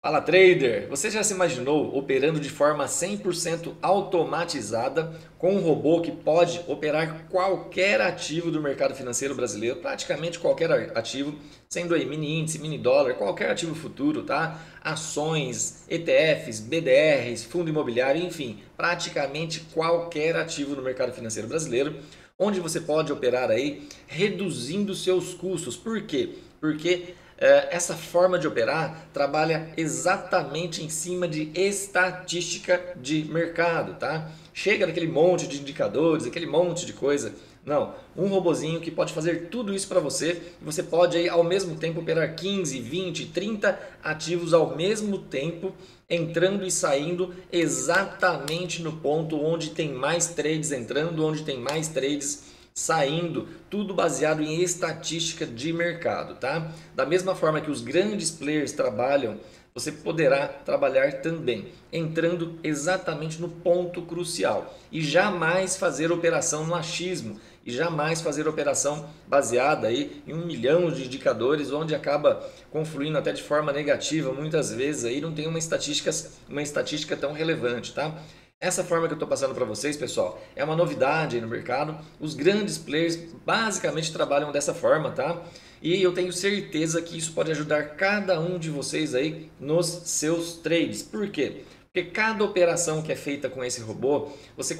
Fala trader, você já se imaginou operando de forma 100% automatizada com um robô que pode operar qualquer ativo do mercado financeiro brasileiro, praticamente qualquer ativo, sendo aí mini índice, mini dólar, qualquer ativo futuro, tá? Ações, ETFs, BDRs, fundo imobiliário, enfim, praticamente qualquer ativo no mercado financeiro brasileiro, onde você pode operar aí reduzindo seus custos. Por quê? Porque essa forma de operar trabalha exatamente em cima de estatística de mercado, tá? Chega daquele monte de indicadores, aquele monte de coisa. Não, um robozinho que pode fazer tudo isso para você e você pode aí ao mesmo tempo operar 15, 20, 30 ativos ao mesmo tempo, entrando e saindo exatamente no ponto onde tem mais trades entrando, onde tem mais trades saindo, tudo baseado em estatística de mercado, tá? Da mesma forma que os grandes players trabalham, você poderá trabalhar também, entrando exatamente no ponto crucial e jamais fazer operação no achismo e jamais fazer operação baseada aí em 1 milhão de indicadores, onde acaba confluindo até de forma negativa, muitas vezes aí não tem uma estatística tão relevante, tá? Essa forma que eu estou passando para vocês, pessoal, é uma novidade aí no mercado. Os grandes players basicamente trabalham dessa forma, tá? E eu tenho certeza que isso pode ajudar cada um de vocês aí nos seus trades. Por quê? Porque cada operação que é feita com esse robô, você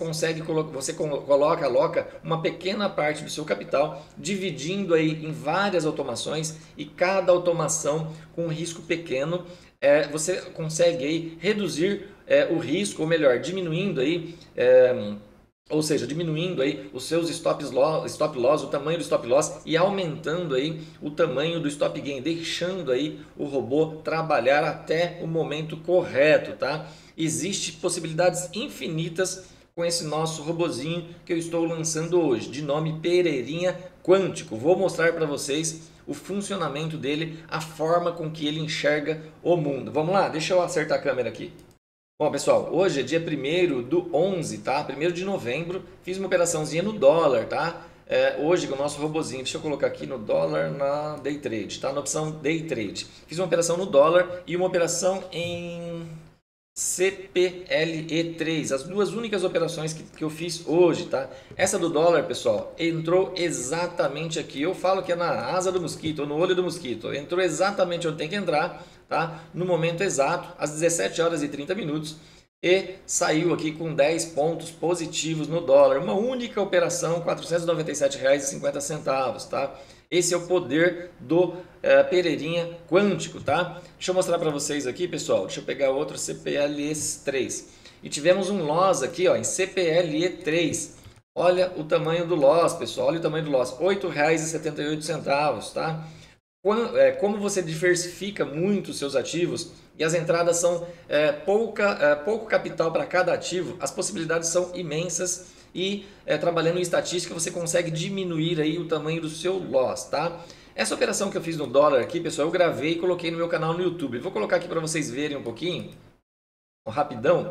aloca uma pequena parte do seu capital, dividindo aí em várias automações e cada automação com um risco pequeno, você consegue aí reduzir o risco, ou melhor, diminuindo aí, ou seja, diminuindo aí os seus stop loss, o tamanho do stop loss e aumentando aí o tamanho do stop gain, deixando aí o robô trabalhar até o momento correto, tá? Existem possibilidades infinitas com esse nosso robozinho que eu estou lançando hoje, de nome Pereirinha Quântico. Vou mostrar para vocês o funcionamento dele, a forma com que ele enxerga o mundo. Vamos lá, deixa eu acertar a câmera aqui. Bom, pessoal, hoje é dia 1º/11, tá? 1º de novembro, fiz uma operaçãozinha no dólar, tá? Hoje com o nosso robozinho, deixa eu colocar aqui no dólar na Day Trade, tá? Na opção Day Trade. Fiz uma operação no dólar e uma operação em CPLE3, as duas únicas operações que eu fiz hoje, tá? Essa do dólar, pessoal, entrou exatamente aqui. Eu falo que é na asa do mosquito, ou no olho do mosquito. Entrou exatamente onde tem que entrar, tá? No momento exato, às 17 horas e 30 minutos. E saiu aqui com 10 pontos positivos no dólar. Uma única operação, R$ 497,50, tá? Esse é o poder do Pereirinha Quântico, tá? Deixa eu mostrar para vocês aqui, pessoal. Deixa eu pegar outro CPLE3. E tivemos um loss aqui, ó, em CPLE3. Olha o tamanho do loss, pessoal. Olha o tamanho do loss. R$ 8,78, tá? Como você diversifica muito os seus ativos e as entradas são pouco capital para cada ativo, as possibilidades são imensas e trabalhando em estatística você consegue diminuir aí o tamanho do seu loss, tá? Essa operação que eu fiz no dólar aqui, pessoal, eu gravei e coloquei no meu canal no YouTube. Vou colocar aqui para vocês verem um pouquinho, rapidão.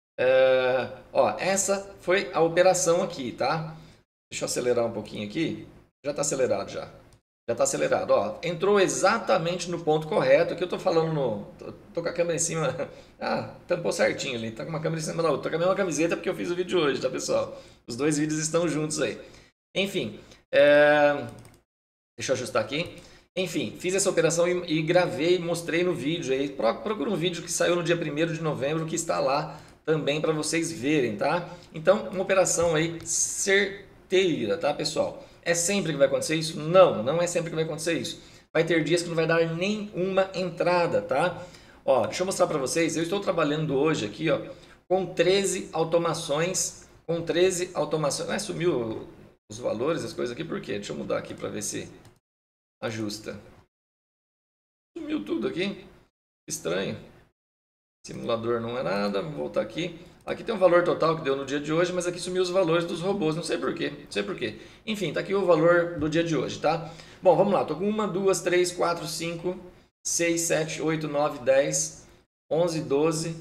Ó, essa foi a operação aqui, tá? Deixa eu acelerar um pouquinho aqui. Já está acelerado já. Já está acelerado, ó. Entrou exatamente no ponto correto. Aqui eu tô falando tô com a câmera em cima. Ah, tampou certinho ali. Tá com uma câmera em cima da outra. Tô com a mesma camiseta porque eu fiz o vídeo hoje, tá, pessoal? Os dois vídeos estão juntos aí. Enfim, deixa eu ajustar aqui. Enfim, fiz essa operação e gravei, mostrei no vídeo aí. Procura um vídeo que saiu no dia 1º de novembro que está lá também para vocês verem, tá? Então, uma operação aí certeira, tá, pessoal? É sempre que vai acontecer isso? Não, não é sempre que vai acontecer isso. Vai ter dias que não vai dar nenhuma entrada, tá? Ó, deixa eu mostrar para vocês. Eu estou trabalhando hoje aqui, ó, com 13 automações. Sumiu os valores, as coisas aqui, por quê? Deixa eu mudar aqui para ver se ajusta. Sumiu tudo aqui. Estranho. Simulador não é nada. Vou voltar aqui. Aqui tem um valor total que deu no dia de hoje, mas aqui sumiu os valores dos robôs, não sei porquê, Enfim, tá aqui o valor do dia de hoje, tá? Bom, vamos lá, tô com 1, 2, 3, 4, 5, 6, 7, 8, 9, 10, 11, 12,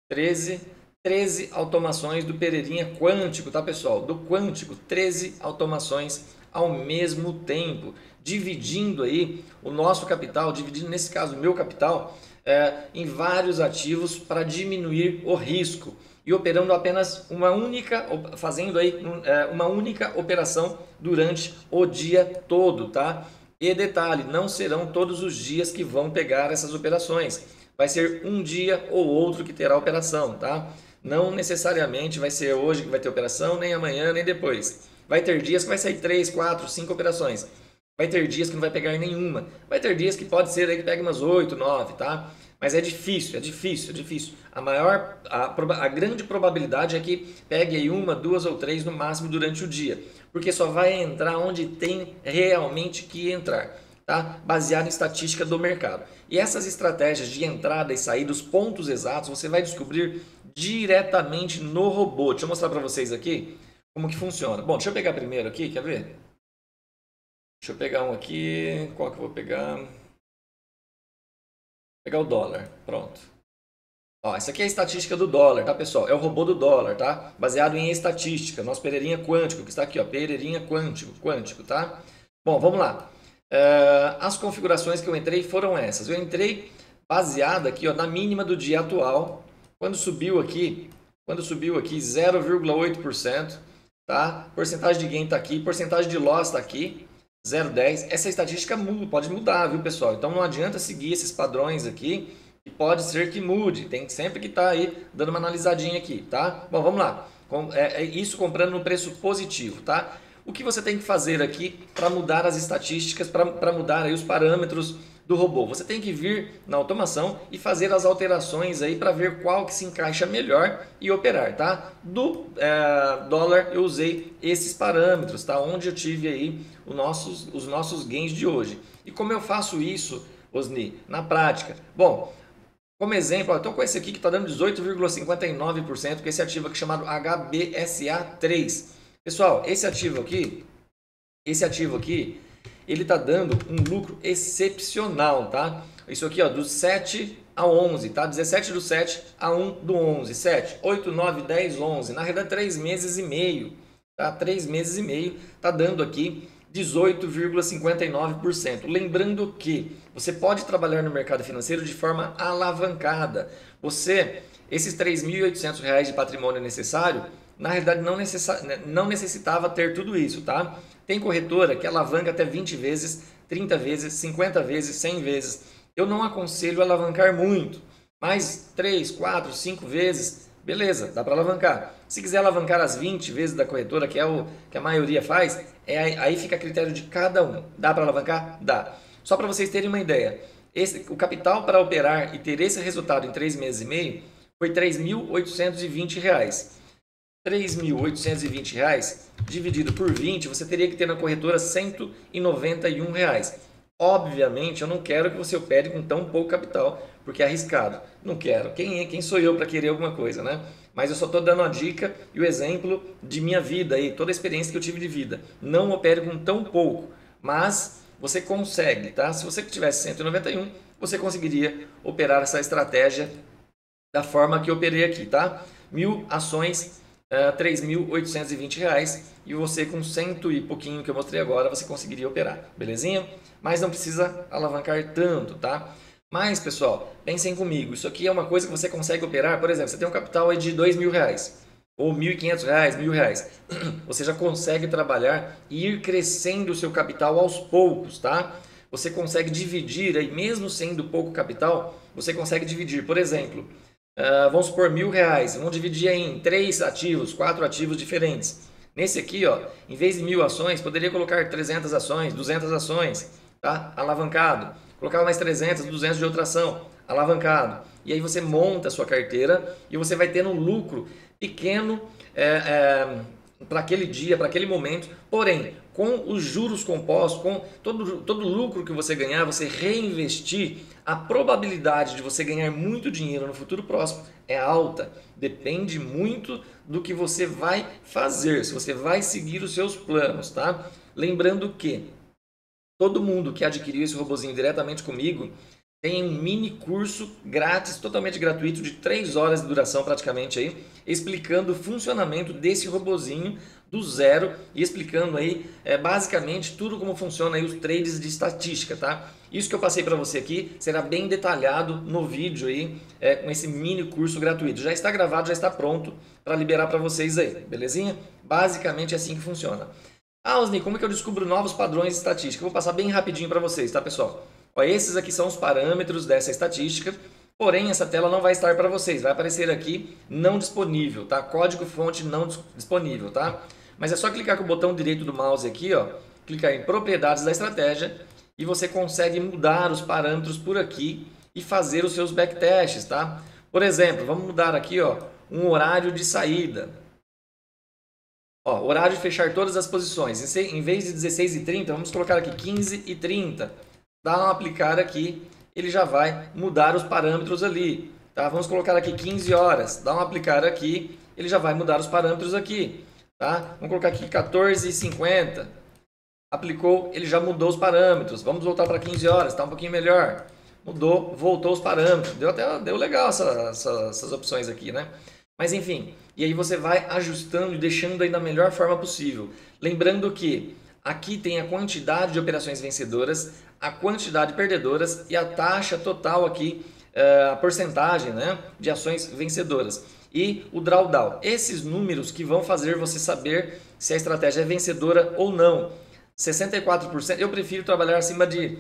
13 automações do Pereirinha Quântico, tá, pessoal? Do Quântico, 13 automações ao mesmo tempo, dividindo aí o nosso capital, dividindo nesse caso o meu capital, em vários ativos para diminuir o risco e operando apenas uma única, fazendo aí uma única operação durante o dia todo, tá? E detalhe, não serão todos os dias que vão pegar essas operações. Vai ser um dia ou outro que terá operação, tá? Não necessariamente vai ser hoje que vai ter operação, nem amanhã, nem depois. Vai ter dias que vai sair 3, 4, 5 operações. Vai ter dias que não vai pegar nenhuma. Vai ter dias que pode ser aí que pegue umas 8, 9, tá? Mas é difícil, é difícil, é difícil. A grande probabilidade é que pegue aí uma, duas ou três no máximo durante o dia. Porque só vai entrar onde tem realmente que entrar, tá? Baseado em estatística do mercado. E essas estratégias de entrada e saída, os pontos exatos, você vai descobrir diretamente no robô. Deixa eu mostrar para vocês aqui como que funciona. Bom, deixa eu pegar primeiro aqui, quer ver? Deixa eu pegar um aqui. Qual que eu vou pegar? Vou pegar o dólar. Pronto. Ó, essa aqui é a estatística do dólar, tá, pessoal? É o robô do dólar, tá? Baseado em estatística. Nosso Pereirinha Quântico, que está aqui, ó. Pereirinha Quântico, tá? Bom, vamos lá. As configurações que eu entrei foram essas. Eu entrei baseado aqui, ó, na mínima do dia atual. Quando subiu aqui 0,8%, tá? Porcentagem de gain está aqui, porcentagem de loss está aqui. 0,10. Essa estatística pode mudar, viu, pessoal? Então não adianta seguir esses padrões aqui, que pode ser que mude. Tem sempre que estar aí dando uma analisadinha aqui, tá? Bom, vamos lá. Isso comprando no preço positivo, tá? O que você tem que fazer aqui para mudar as estatísticas, para mudar aí os parâmetros do robô? Você tem que vir na automação e fazer as alterações aí para ver qual que se encaixa melhor e operar, tá? Do dólar eu usei esses parâmetros, tá? Onde eu tive aí os nossos gains de hoje. E como eu faço isso, Osni, na prática? Bom, como exemplo, eu estou com esse aqui que está dando 18,59%, que é esse ativo aqui chamado HBSA3. Pessoal, esse ativo aqui, ele está dando um lucro excepcional, tá? Isso aqui, ó, do 7 a 11, tá? 17 do 7 a 1 do 11. 7, 8, 9, 10, 11. Na realidade, 3 meses e meio, tá? 3 meses e meio tá dando aqui 18,59%. Lembrando que você pode trabalhar no mercado financeiro de forma alavancada. Esses R$ 3.800 de patrimônio necessário, na realidade não necessitava ter tudo isso, tá? Tem corretora que alavanca até 20 vezes, 30 vezes, 50 vezes, 100 vezes. Eu não aconselho alavancar muito, mas 3, 4, 5 vezes, beleza, dá para alavancar. Se quiser alavancar as 20 vezes da corretora, que é o que a maioria faz, aí fica a critério de cada um. Dá para alavancar? Dá. Só para vocês terem uma ideia, o capital para operar e ter esse resultado em 3 meses e meio foi R$ 3.820. R$ 3.820 dividido por 20, você teria que ter na corretora R$ 191. Obviamente, eu não quero que você opere com tão pouco capital, porque é arriscado. Não quero. Quem sou eu para querer alguma coisa, né? Mas eu só estou dando a dica e o exemplo de minha vida aí, toda a experiência que eu tive de vida. Não opere com tão pouco, mas você consegue, tá? Se você tivesse 191, você conseguiria operar essa estratégia da forma que eu operei aqui, tá? 1.000 ações, R$ 3.820, e você com 100 e pouquinho que eu mostrei agora, você conseguiria operar, belezinha? Mas não precisa alavancar tanto, tá? Mas, pessoal, pensem comigo, isso aqui é uma coisa que você consegue operar, por exemplo, você tem um capital aí de R$ 2.000, ou R$ 1.500, R$ 1.000, você já consegue trabalhar e ir crescendo o seu capital aos poucos, tá? Você consegue dividir, aí, mesmo sendo pouco capital, você consegue dividir, por exemplo, vamos supor R$ 1.000, vamos dividir em 3 ativos, 4 ativos diferentes. Nesse aqui, ó, em vez de 1.000 ações, poderia colocar 300 ações, 200 ações, tá? Alavancado. Colocar mais 300, 200 de outra ação, alavancado. E aí você monta a sua carteira e você vai tendo um lucro pequeno para aquele dia, para aquele momento. Porém, com os juros compostos, com todo o lucro que você ganhar, você reinvestir, a probabilidade de você ganhar muito dinheiro no futuro próximo é alta. Depende muito do que você vai fazer, se você vai seguir os seus planos, tá? Lembrando que todo mundo que adquiriu esse robozinho diretamente comigo tem um mini curso grátis, totalmente gratuito, de 3 horas de duração praticamente aí, explicando o funcionamento desse robozinho do zero e explicando aí basicamente tudo como funciona aí os trades de estatística, tá? Isso que eu passei para você aqui será bem detalhado no vídeo aí, com esse mini curso gratuito. Já está gravado, já está pronto para liberar para vocês aí, belezinha? Basicamente é assim que funciona. Ah, Osni, como é que eu descubro novos padrões de estatística? Eu vou passar bem rapidinho para vocês, tá, pessoal? Ó, esses aqui são os parâmetros dessa estatística, porém essa tela não vai estar para vocês, vai aparecer aqui não disponível, tá? Código fonte não disponível, tá? Mas é só clicar com o botão direito do mouse aqui, ó, clicar em propriedades da estratégia e você consegue mudar os parâmetros por aqui e fazer os seus backtests, tá? Por exemplo, vamos mudar aqui, ó, um horário de saída. Ó, horário de fechar todas as posições. Em vez de 16h30, vamos colocar aqui 15h30. Dá um aplicar aqui, ele já vai mudar os parâmetros ali. Tá? Vamos colocar aqui 15 horas. Dá um aplicar aqui, ele já vai mudar os parâmetros aqui. Tá? Vamos colocar aqui 14h50. Aplicou, ele já mudou os parâmetros. Vamos voltar para 15 horas, está um pouquinho melhor. Mudou, voltou os parâmetros. Deu legal essas opções aqui, né? Mas enfim, e aí você vai ajustando e deixando aí da melhor forma possível. Lembrando que aqui tem a quantidade de operações vencedoras, a quantidade de perdedoras e a taxa total aqui, a porcentagem, né, de ações vencedoras. E o drawdown. Esses números que vão fazer você saber se a estratégia é vencedora ou não. 64%, eu prefiro trabalhar acima de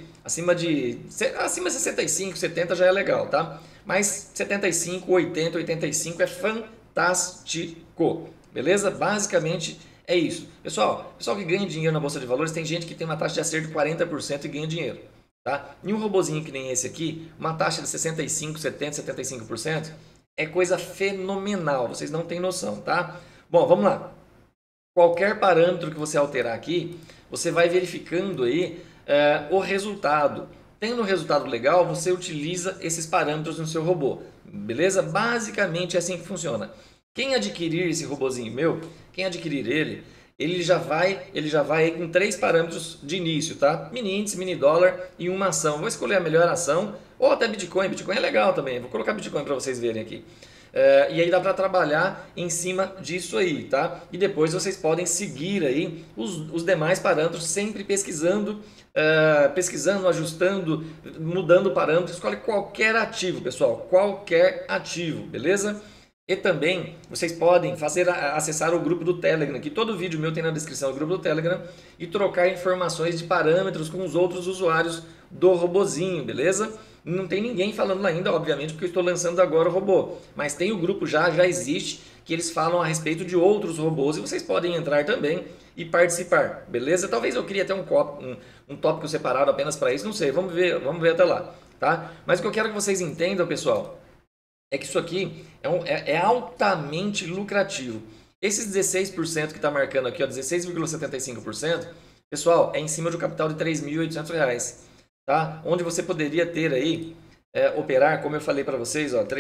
65, 70 já é legal, tá? Mas 75, 80, 85 é fantástico, beleza? Basicamente é isso. Pessoal que ganha dinheiro na Bolsa de Valores, tem gente que tem uma taxa de acerto de 40% e ganha dinheiro, tá? E um robozinho que nem esse aqui, uma taxa de 65, 70, 75% é coisa fenomenal, vocês não têm noção, tá? Bom, vamos lá. Qualquer parâmetro que você alterar aqui, você vai verificando aí o resultado. Tendo um resultado legal, você utiliza esses parâmetros no seu robô. Beleza? Basicamente é assim que funciona. Quem adquirir esse robozinho meu, quem adquirir ele já vai com 3 parâmetros de início, tá? Mini índice, mini dólar e uma ação. Vou escolher a melhor ação ou até Bitcoin. Bitcoin é legal também. Vou colocar Bitcoin para vocês verem aqui. E aí dá para trabalhar em cima disso aí, tá? E depois vocês podem seguir aí os demais parâmetros, sempre pesquisando, ajustando, mudando o parâmetro. Escolhe qualquer ativo, pessoal, qualquer ativo, beleza? E também vocês podem acessar o grupo do Telegram, que todo vídeo meu tem na descrição do grupo do Telegram, e trocar informações de parâmetros com os outros usuários do robozinho, beleza? Não tem ninguém falando lá ainda, obviamente, porque eu estou lançando agora o robô. Mas tem o grupo já existe, que eles falam a respeito de outros robôs e vocês podem entrar também e participar, beleza? Talvez eu crie até um tópico separado apenas para isso, não sei, vamos ver até lá, tá? Mas o que eu quero que vocês entendam, pessoal, é que isso aqui é altamente lucrativo. Esses 16% que está marcando aqui, ó, 16,75%, pessoal, é em cima do capital de R$ 3.800. Tá? Onde você poderia ter aí, operar, como eu falei para vocês, R$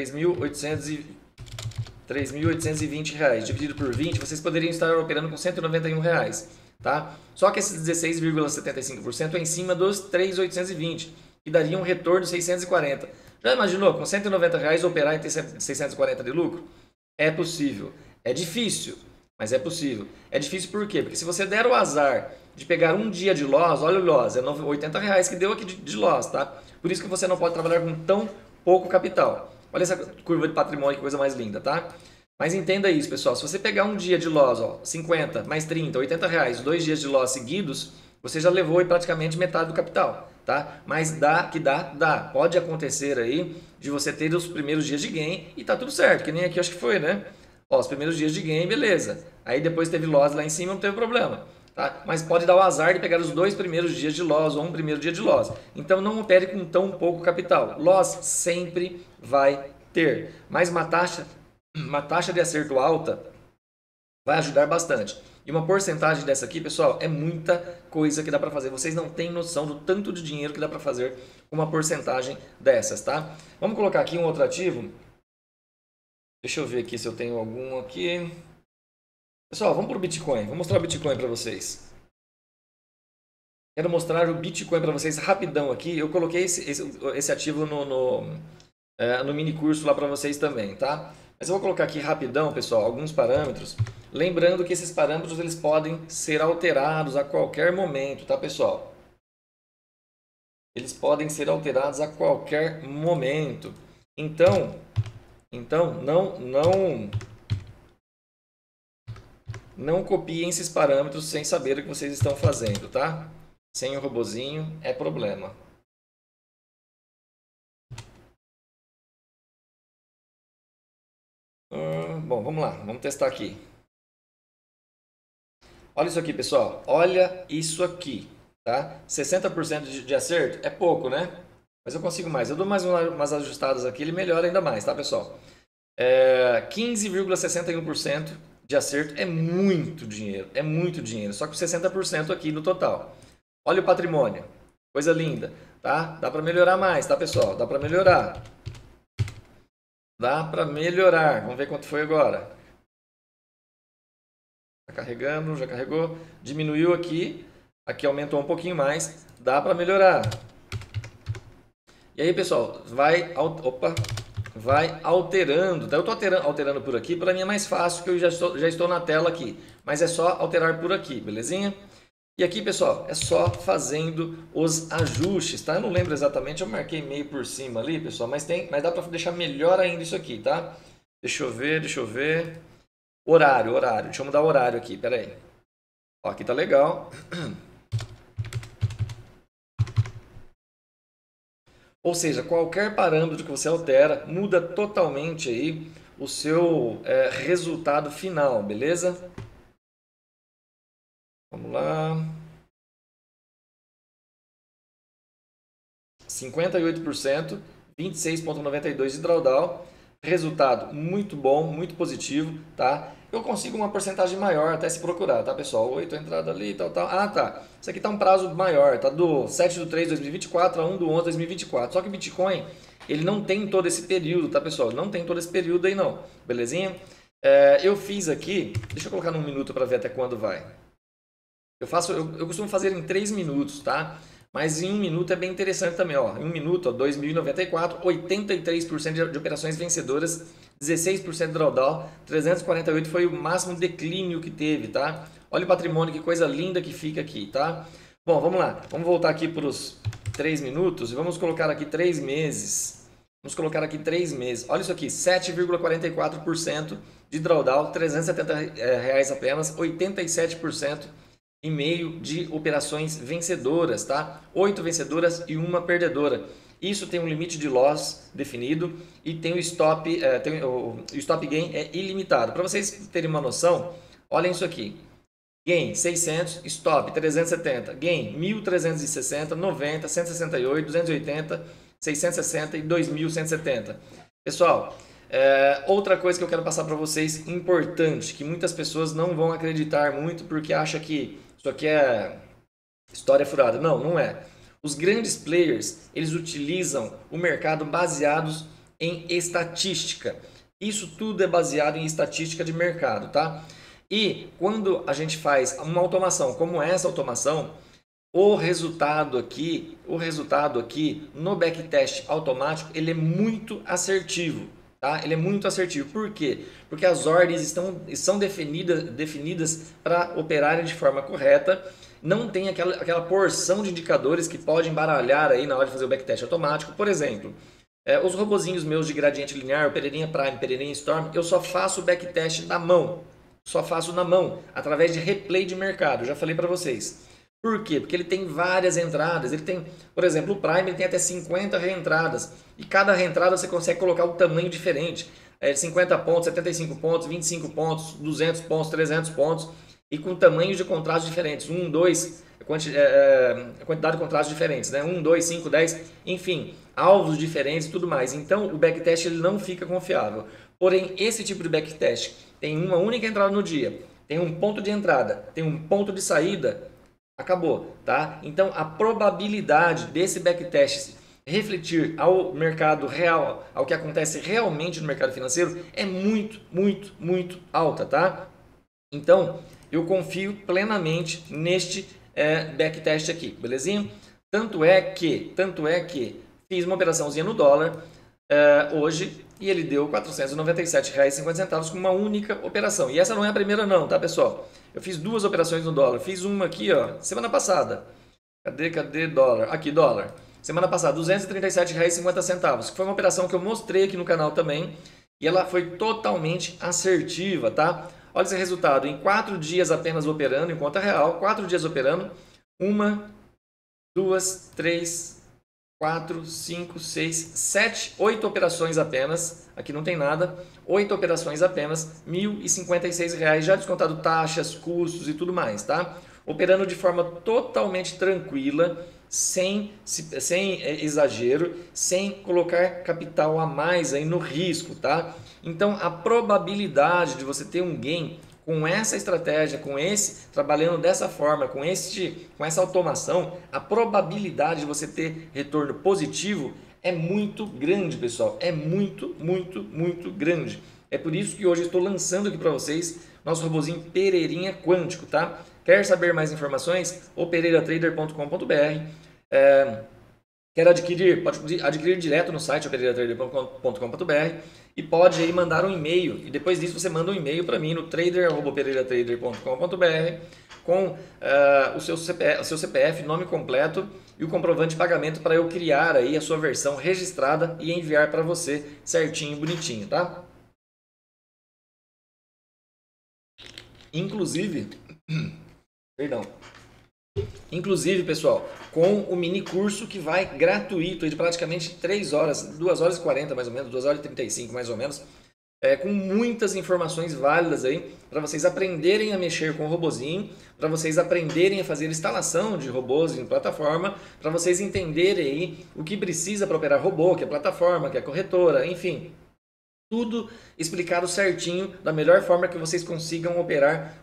3.820 dividido por 20, vocês poderiam estar operando com R$ 191. Tá? Só que esses 16,75% é em cima dos 3.820, que daria um retorno de 640. Já imaginou, com R$ 190 operar e ter 640 de lucro? É possível. É difícil, mas é possível. É difícil por quê? Porque se você der o azar de pegar um dia de loss, olha o loss, é R$ 80 que deu aqui de loss, tá? Por isso que você não pode trabalhar com tão pouco capital. Olha essa curva de patrimônio, que coisa mais linda, tá? Mas entenda isso, pessoal. Se você pegar um dia de loss, ó, 50 mais 30, R$ 80, 2 dias de loss seguidos, você já levou aí praticamente metade do capital, tá? Mas dá. Pode acontecer aí de você ter os primeiros dias de gain e tá tudo certo, que nem aqui acho que foi, né? Ó, os primeiros dias de gain, beleza. Aí depois teve loss lá em cima, não teve problema. Tá? Mas pode dar o azar de pegar os 2 primeiros dias de loss ou um primeiro dia de loss. Então não opere com tão pouco capital. Loss sempre vai ter. Mas uma taxa de acerto alta vai ajudar bastante. E uma porcentagem dessa aqui, pessoal, é muita coisa que dá para fazer. Vocês não têm noção do tanto de dinheiro que dá para fazer com uma porcentagem dessas, tá? Vamos colocar aqui um outro ativo. Deixa eu ver aqui se eu tenho algum aqui. Pessoal, vamos para o Bitcoin. Vou mostrar o Bitcoin para vocês. Quero mostrar o Bitcoin para vocês rapidão aqui. Eu coloquei esse ativo no mini curso lá para vocês também, tá? Mas eu vou colocar aqui rapidão, pessoal, alguns parâmetros. Lembrando que esses parâmetros eles podem ser alterados a qualquer momento, tá, pessoal? eles podem ser alterados a qualquer momento. Então não copiem esses parâmetros sem saber o que vocês estão fazendo, tá? Sem o robozinho é problema. Bom, vamos lá, vamos testar aqui. Olha isso aqui, pessoal. Olha isso aqui, tá? 60% de acerto é pouco, né? Mas eu consigo mais. Eu dou mais umas ajustadas aqui, ele melhora ainda mais, tá, pessoal? 15,61% de acerto é muito dinheiro. É muito dinheiro. Só que 60% aqui no total. Olha o patrimônio. Coisa linda, tá? Dá para melhorar mais, tá, pessoal? Dá para melhorar. Dá para melhorar. Vamos ver quanto foi agora. Tá carregando, já carregou. Diminuiu aqui. Aqui aumentou um pouquinho mais. Dá para melhorar. E aí, pessoal, vai alterando. Eu estou alterando por aqui, para mim é mais fácil, que eu já estou na tela aqui. Mas é só alterar por aqui, belezinha? E aqui, pessoal, é só fazendo os ajustes, tá? Eu não lembro exatamente, eu marquei meio por cima ali, pessoal, mas dá para deixar melhor ainda isso aqui, tá? Deixa eu ver. Horário. Deixa eu mudar o horário aqui, pera aí. Ó, aqui tá legal. Ou seja, qualquer parâmetro que você altera muda totalmente aí o seu resultado final, beleza? Vamos lá. 58%, 26,92 de drawdown. Resultado muito bom, muito positivo, tá? Eu consigo uma porcentagem maior até se procurar, tá, pessoal? 8 entrada ali, tal. Ah, tá. Isso aqui tá um prazo maior, tá? Do 7/3/2024 a 1/11/2024. Só que o Bitcoin, ele não tem todo esse período, tá, pessoal? Não tem todo esse período aí, não. Belezinha? Eu fiz aqui, deixa eu colocar num minuto para ver até quando vai. Eu costumo fazer em 3 minutos, tá? Mas em 1 minuto é bem interessante também, ó. Em 1 minuto, ó, 2.094, 83% de operações vencedoras, 16% de drawdown, 348 foi o máximo declínio que teve, tá? Olha o patrimônio, que coisa linda que fica aqui, tá? Bom, vamos lá. Vamos voltar aqui para os 3 minutos e vamos colocar aqui 3 meses. Vamos colocar aqui 3 meses. Olha isso aqui, 7,44% de drawdown, R$370 apenas, 87% e meio de operações vencedoras, tá? 8 vencedoras e 1 perdedora. Isso tem um limite de loss definido e tem o stop, o stop gain é ilimitado. Para vocês terem uma noção, olhem isso aqui. Gain 600, stop 370, gain 1.360, 90, 168, 280, 660 e 2.170. Pessoal, outra coisa que eu quero passar para vocês importante, que muitas pessoas não vão acreditar muito porque acham que isso aqui é história furada. Não, não é. Os grandes players, eles utilizam o mercado baseados em estatística. Isso tudo é baseado em estatística de mercado, tá? E quando a gente faz uma automação como essa automação, o resultado aqui no backtest automático, ele é muito assertivo. Tá? Ele é muito assertivo. Por quê? Porque as ordens são definidas para operarem de forma correta. Não tem aquela porção de indicadores que podem baralhar aí na hora de fazer o backtest automático. Por exemplo, os robozinhos meus de gradiente linear, o Pereirinha Prime, Pereirinha Storm, eu só faço o backtest na mão. Só faço na mão, através de replay de mercado. Eu já falei para vocês. Por quê? Porque ele tem várias entradas. Ele tem, por exemplo, o Prime ele tem até 50 reentradas. E cada reentrada você consegue colocar um tamanho diferente. 50 pontos, 75 pontos, 25 pontos, 200 pontos, 300 pontos. E com tamanhos de contratos diferentes. 1, 2, quantidade de contratos diferentes. Né? 1, 2, 5, 10, enfim. Alvos diferentes e tudo mais. Então, o backtest ele não fica confiável. Porém, esse tipo de backtest tem uma única entrada no dia. Tem um ponto de entrada, tem um ponto de saída. Acabou, tá? Então a probabilidade desse backtest refletir ao mercado real, ao que acontece realmente no mercado financeiro, é muito, muito, muito alta, tá? Então eu confio plenamente neste backtest aqui, belezinha? Tanto é que fiz uma operaçãozinha no dólar hoje e ele deu R$ 497,50 com uma única operação. E essa não é a primeira não, tá, pessoal? Eu fiz 2 operações no dólar. Fiz uma aqui, ó, semana passada. Cadê dólar? Aqui, dólar. Semana passada, R$ 237,50, que foi uma operação que eu mostrei aqui no canal também, e ela foi totalmente assertiva, tá? Olha esse resultado, em 4 dias apenas operando, em conta real, 4 dias operando, 1, 2, 3, 4, 5, 6, 7, 8 operações apenas, aqui não tem nada, 8 operações apenas, R$ 1.056, já descontado taxas, custos e tudo mais, tá? Operando de forma totalmente tranquila, sem exagero, sem colocar capital a mais aí no risco, tá? Então a probabilidade de você ter um gain com essa estratégia, trabalhando dessa forma, com essa automação, a probabilidade de você ter retorno positivo é muito grande, pessoal. É muito, muito, muito grande. É por isso que hoje eu estou lançando aqui para vocês nosso robozinho Pereirinha Quântico, tá? Quer saber mais informações? O pereiratrader.com.br. Quer adquirir? Pode adquirir direto no site pereiratrader.com.br e pode aí mandar um e-mail. E depois disso você manda um e-mail para mim no trader@pereiratrader.com.br com o seu CPF, nome completo e o comprovante de pagamento para eu criar aí a sua versão registrada e enviar para você certinho, bonitinho, tá? Inclusive, pessoal, com o mini curso que vai gratuito, de praticamente 3 horas, 2 horas e 40 mais ou menos, 2 horas e 35 mais ou menos, com muitas informações válidas aí para vocês aprenderem a mexer com o robozinho, para vocês aprenderem a fazer instalação de robôs em plataforma, para vocês entenderem aí o que precisa para operar robô, que é plataforma, que é corretora, enfim. Tudo explicado certinho, da melhor forma que vocês consigam operar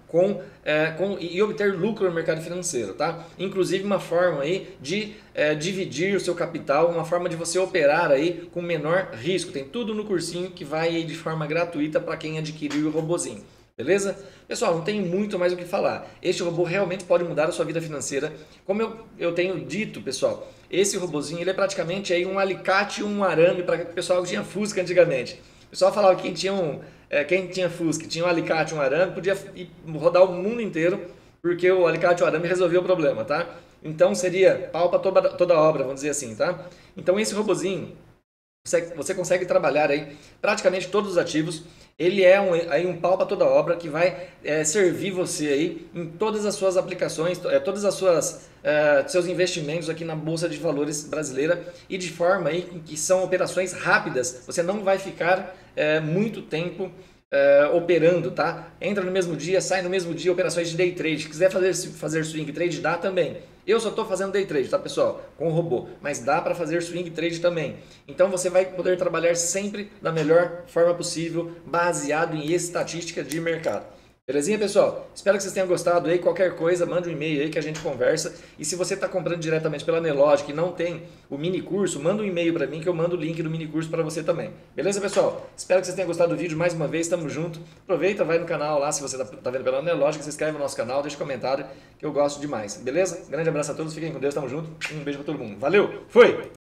e obter lucro no mercado financeiro, tá? Inclusive uma forma aí de dividir o seu capital, uma forma de você operar aí com menor risco. Tem tudo no cursinho que vai aí de forma gratuita para quem adquirir o robozinho. Beleza? Pessoal, não tem muito mais o que falar. Este robô realmente pode mudar a sua vida financeira. Como eu tenho dito, pessoal, esse robozinho ele é praticamente aí um alicate e um arame para o pessoal que tinha Fusca antigamente. O pessoal falava que quem tinha Fusca, tinha um alicate e um arame, podia rodar o mundo inteiro, porque o alicate e o arame resolveu o problema, tá? Então seria pau para toda obra, vamos dizer assim, tá? Então esse robozinho, você consegue trabalhar aí praticamente todos os ativos. Ele é um pau para toda obra que vai servir você aí em todas as suas aplicações, todas as seus investimentos aqui na Bolsa de Valores brasileira e de forma aí que são operações rápidas. Você não vai ficar muito tempo operando, tá? Entra no mesmo dia, sai no mesmo dia, operações de day trade. Se quiser fazer swing trade, dá também. Eu só estou fazendo day trade, tá, pessoal? Com o robô, mas dá para fazer swing trade também. Então você vai poder trabalhar sempre da melhor forma possível, baseado em estatística de mercado. Belezinha, pessoal? Espero que vocês tenham gostado aí. Qualquer coisa, manda um e-mail aí que a gente conversa. E se você está comprando diretamente pela Nelogic e não tem o mini curso, manda um e-mail para mim que eu mando o link do mini curso para você também. Beleza, pessoal? Espero que vocês tenham gostado do vídeo. Mais uma vez, tamo junto. Aproveita, vai no canal lá, se você tá vendo pela Nelogic, se inscreve no nosso canal, deixa um comentário que eu gosto demais. Beleza? Grande abraço a todos, fiquem com Deus, tamo junto. Um beijo para todo mundo. Valeu, fui!